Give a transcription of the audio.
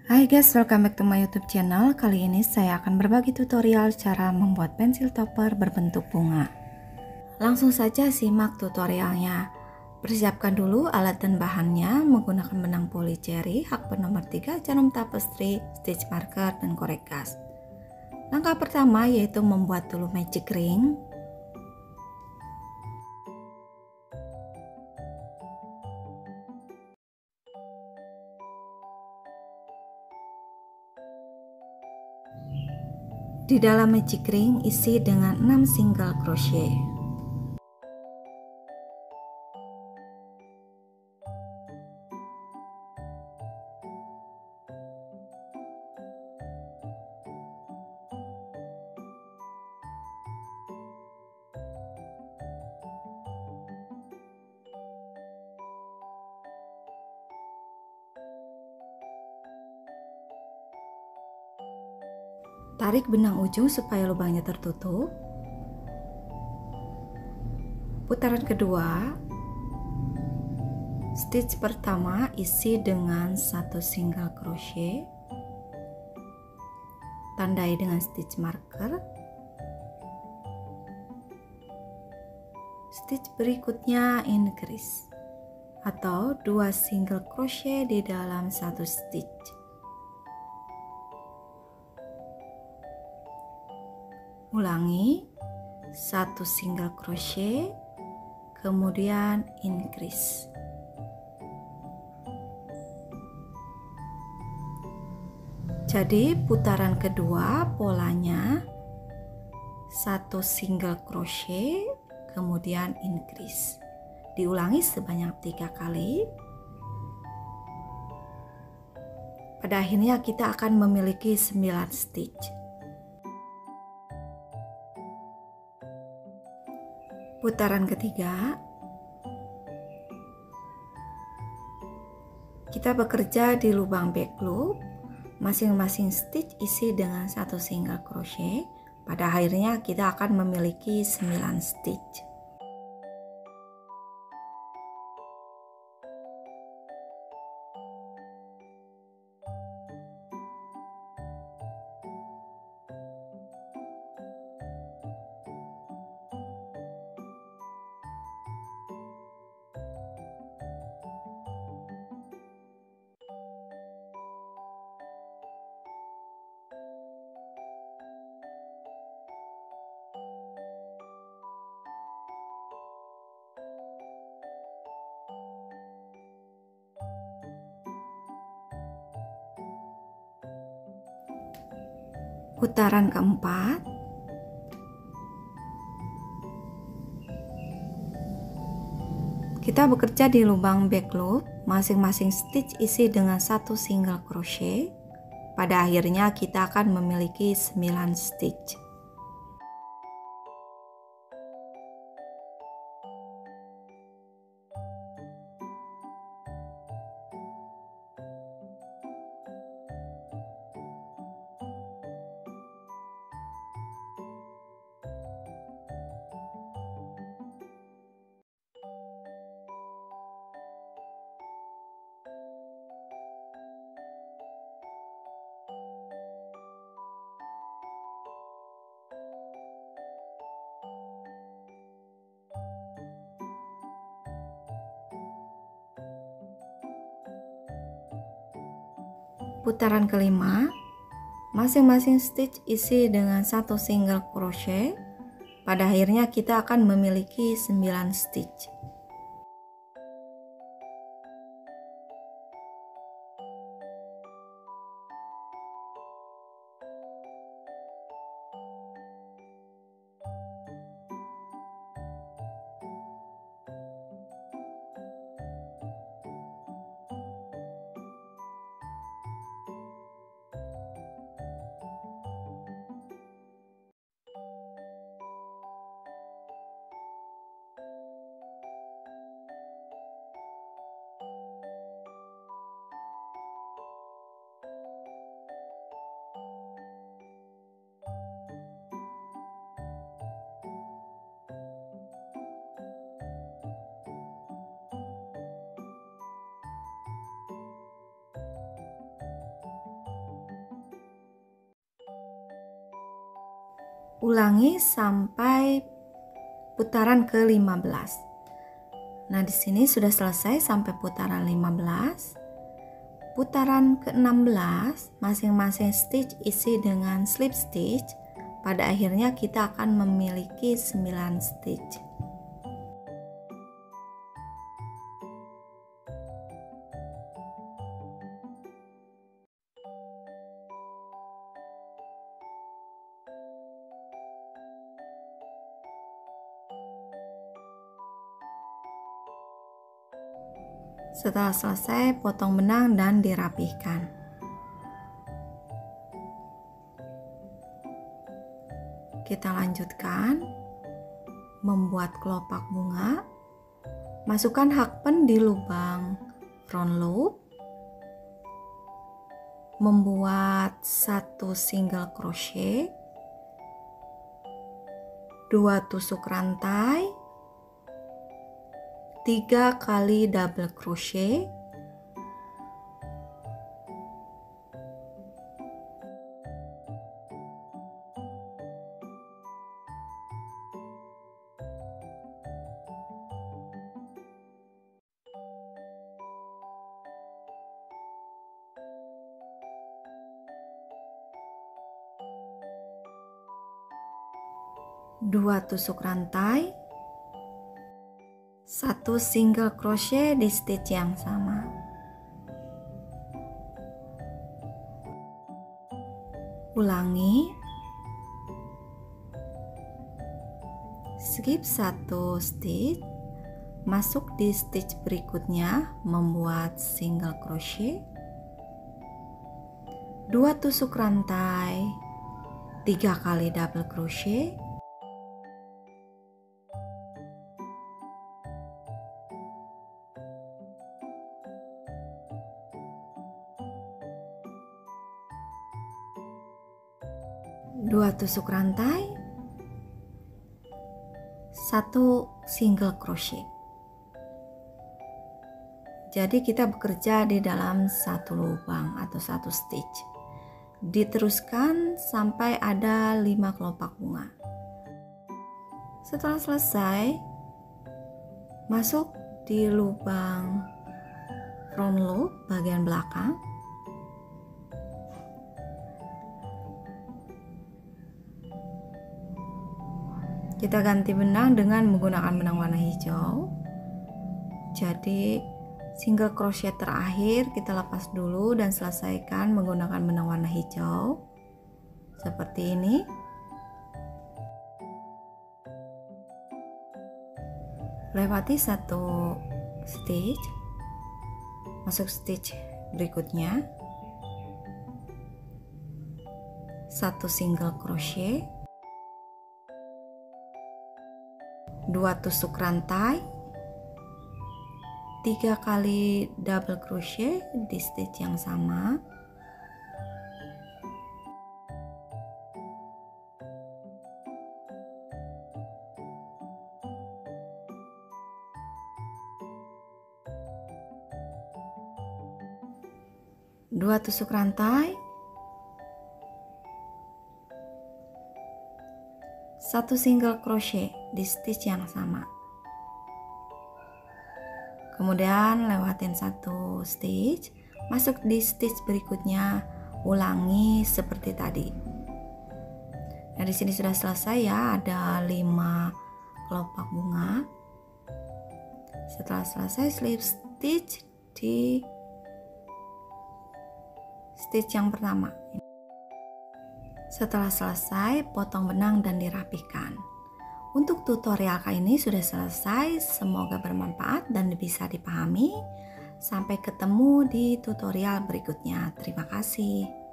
Hai guys, welcome back to my YouTube channel. Kali ini saya akan berbagi tutorial cara membuat pensil topper berbentuk bunga. Langsung saja simak tutorialnya. Persiapkan dulu alat dan bahannya menggunakan benang poli cherry, hakband nomor 3, jarum tapestry, stitch marker, dan korek gas. Langkah pertama yaitu membuat dulu magic ring. Di dalam magic ring isi dengan 6 single crochet. Tarik benang ujung supaya lubangnya tertutup. Putaran kedua, stitch pertama isi dengan 1 single crochet, tandai dengan stitch marker. Stitch berikutnya increase atau 2 single crochet di dalam 1 stitch. Ulangi, 1 single crochet, kemudian increase. Jadi putaran kedua polanya 1 single crochet, kemudian increase. Diulangi sebanyak 3 kali. Pada akhirnya kita akan memiliki 9 stitch. Putaran ketiga, kita bekerja di lubang back loop. Masing-masing stitch isi dengan 1 single crochet. Pada akhirnya kita akan memiliki 9 stitch. Putaran keempat, kita bekerja di lubang back loop. Masing-masing stitch isi dengan 1 single crochet. Pada akhirnya kita akan memiliki 9 stitch. Putaran kelima, masing-masing stitch isi dengan 1 single crochet. Pada akhirnya kita akan memiliki 9 stitch. Ulangi sampai putaran ke-15. Nah, di sini sudah selesai sampai putaran 15. Putaran ke-16, masing-masing stitch isi dengan slip stitch. Pada akhirnya kita akan memiliki 9 stitch. Setelah selesai, potong benang dan dirapihkan. Kita lanjutkan membuat kelopak bunga. Masukkan hakpen di lubang front loop. Membuat 1 single crochet, 2 tusuk rantai, 3 kali double crochet, dua tusuk rantai, 1 single crochet di stitch yang sama. Ulangi. Skip 1 stitch, masuk di stitch berikutnya, membuat single crochet, 2 tusuk rantai, 3 kali double crochet, dua tusuk rantai, 1 single crochet. Jadi kita bekerja di dalam satu lubang atau satu stitch. Diteruskan sampai ada 5 kelopak bunga. Setelah selesai, masuk di lubang front loop bagian belakang. Kita ganti benang dengan menggunakan benang warna hijau. Jadi single crochet terakhir kita lepas dulu dan selesaikan menggunakan benang warna hijau seperti ini. Lewati 1 stitch, masuk stitch berikutnya, 1 single crochet, 2 tusuk rantai, 3 kali double crochet di stitch yang sama, dua tusuk rantai, 1 single crochet di stitch yang sama, kemudian lewatin 1 stitch, masuk di stitch berikutnya, ulangi seperti tadi. Nah, di sini sudah selesai ya, ada 5 kelopak bunga. Setelah selesai, slip stitch di stitch yang pertama. Setelah selesai, potong benang dan dirapihkan. Untuk tutorial kali ini sudah selesai, semoga bermanfaat dan bisa dipahami. Sampai ketemu di tutorial berikutnya. Terima kasih.